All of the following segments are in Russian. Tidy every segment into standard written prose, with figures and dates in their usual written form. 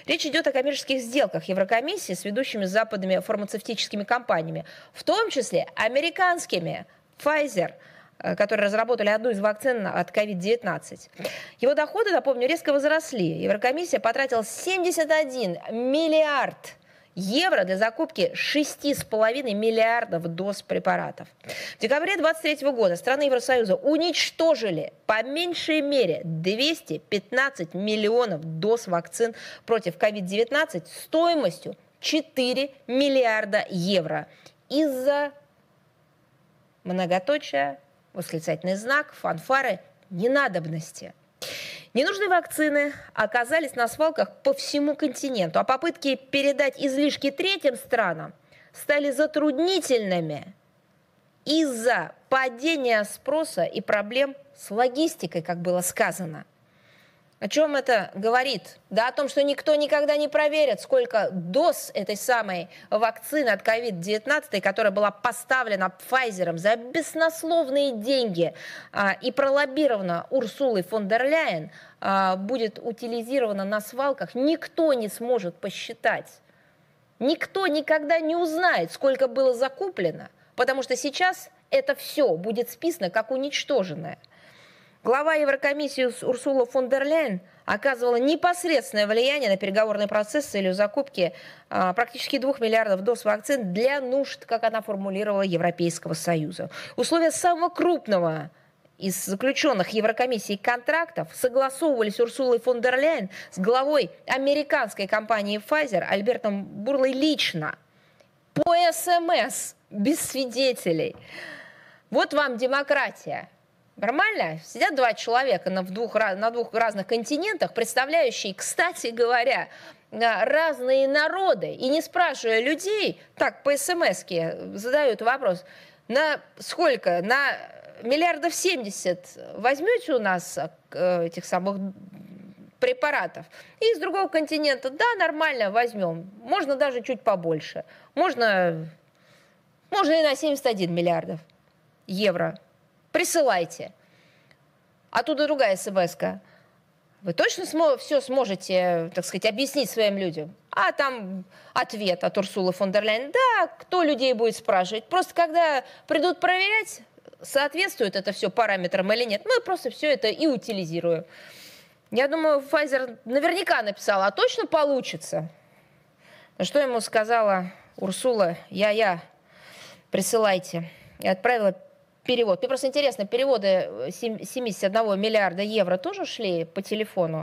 Речь идет о коммерческих сделках Еврокомиссии с ведущими западными фармацевтическими компаниями, в том числе американскими Pfizer, которые разработали одну из вакцин от COVID-19. Его доходы, напомню, резко возросли. Еврокомиссия потратила 71 миллиард евро для закупки 6,5 миллиардов доз препаратов. В декабре 2023 года страны Евросоюза уничтожили по меньшей мере 215 миллионов доз вакцин против COVID-19 стоимостью 4 миллиарда евро из-за многоточия, восклицательный знак, фанфары, ненадобности. Ненужные вакцины оказались на свалках по всему континенту, а попытки передать излишки третьим странам стали затруднительными из-за падения спроса и проблем с логистикой, как было сказано. О чем это говорит? Да о том, что никто никогда не проверит, сколько доз этой самой вакцины от COVID-19, которая была поставлена Pfizer за беснословные деньги и пролоббирована Урсулой фон дер Ляйен, будет утилизирована на свалках, никто не сможет посчитать. Никто никогда не узнает, сколько было закуплено, потому что сейчас это все будет списано как уничтоженное. Глава Еврокомиссии Урсула фон дер Ляйен оказывала непосредственное влияние на переговорный процесс с целью закупки практически 2 миллиардов доз вакцин для нужд, как она формулировала, Европейского Союза. Условия самого крупного из заключенных Еврокомиссией контрактов согласовывались Урсулой фон дер Ляйен с главой американской компании Pfizer Альбертом Бурлой лично, по СМС, без свидетелей. Вот вам демократия. Нормально? Сидят два человека на двух разных континентах, представляющие, кстати говоря, разные народы, и не спрашивая людей, так по СМС-ке задают вопрос, на сколько, на миллиардов 70 возьмете у нас этих самых препаратов? И с другого континента, да, нормально, возьмем, можно даже чуть побольше, можно и на 71 миллиардов евро. Присылайте. Оттуда другая смс-ка. Вы точно все сможете, так сказать, объяснить своим людям? А там ответ от Урсулы фон дер Ляйен. Да, кто людей будет спрашивать? Просто когда придут проверять, соответствует это все параметрам или нет, мы просто все это и утилизируем. Я думаю, Pfizer наверняка написала, а точно получится? На что ему сказала Урсула: присылайте. И отправила перевод. Мне просто интересно, переводы 71 миллиарда евро тоже шли по телефону?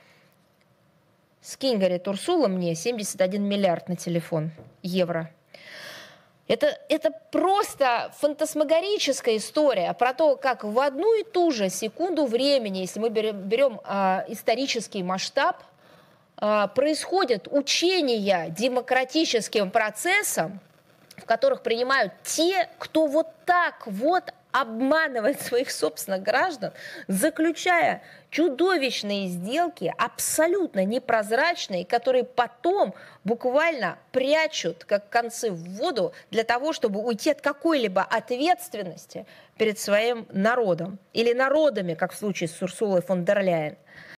Скинь, говорит Урсула, мне 71 миллиард на телефон евро. Это просто фантасмагорическая история про то, как в одну и ту же секунду времени, если мы берем исторический масштаб, происходят учения демократическим процессам, в которых принимают те, кто вот так вот обманывает своих собственных граждан, заключая чудовищные сделки, абсолютно непрозрачные, которые потом буквально прячут, как концы в воду, для того, чтобы уйти от какой-либо ответственности перед своим народом или народами, как в случае с Урсулой фон дер Ляйен.